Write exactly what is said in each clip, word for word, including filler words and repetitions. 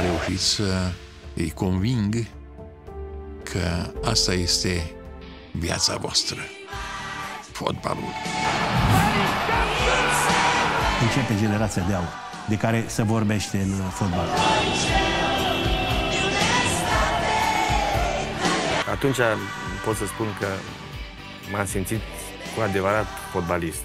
reușit să îi conving că asta este viața voastră, fotbalul. Începe generația de aur, de care se vorbește în fotbal. Atunci pot să spun că m-am simțit cu adevărat fotbalist.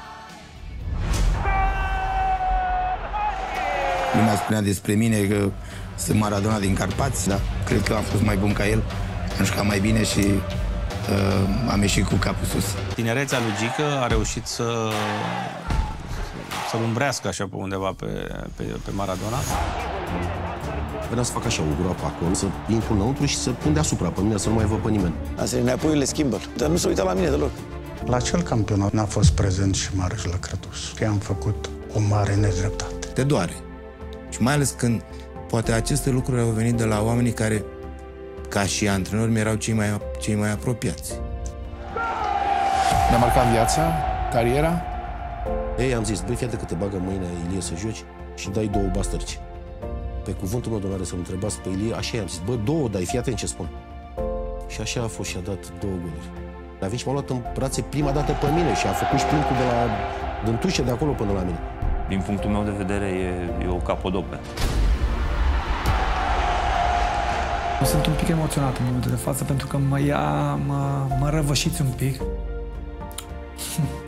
Lumea spunea despre mine că sunt Maradona din Carpați, dar cred că am fost mai bun ca el, am jucat mai bine și uh, am ieșit cu capul sus. Tinerețea lui Gică a reușit să să-l umbrească așa pe undeva pe, pe, pe Maradona. Vreau să fac așa o groapă acolo, să intru înăuntru și să pun deasupra pe mine, să nu mai văd pe nimeni. Asta înapoi le schimbă, dar nu se uită la mine deloc. La acel campionat n-a fost prezent și Marius Lăcrătuș. Că am făcut o mare nedreptate. Te doare. Și mai ales când poate aceste lucruri au venit de la oamenii care, ca și antrenori, mi erau cei mai, cei mai apropiați. Ne-a marcat viața, cariera? Ei, am zis, băi, fii că te bagă mâine Ilie să joci și dai două bastărci. Pe cuvântul meu, domnule, să-l întrebați pe Ilie, așa i-am zis, bă, două dai, fii atent ce spun. Și așa a fost și a dat două goluri. A venit și m-a luat în brațe prima dată pe mine și a făcut sprintul de la dântușe de acolo până la mine. Din punctul meu de vedere, e, e o capodopere. Sunt un pic emoționat în momentul de față pentru că mă ia, mă, mă răvășiți un pic.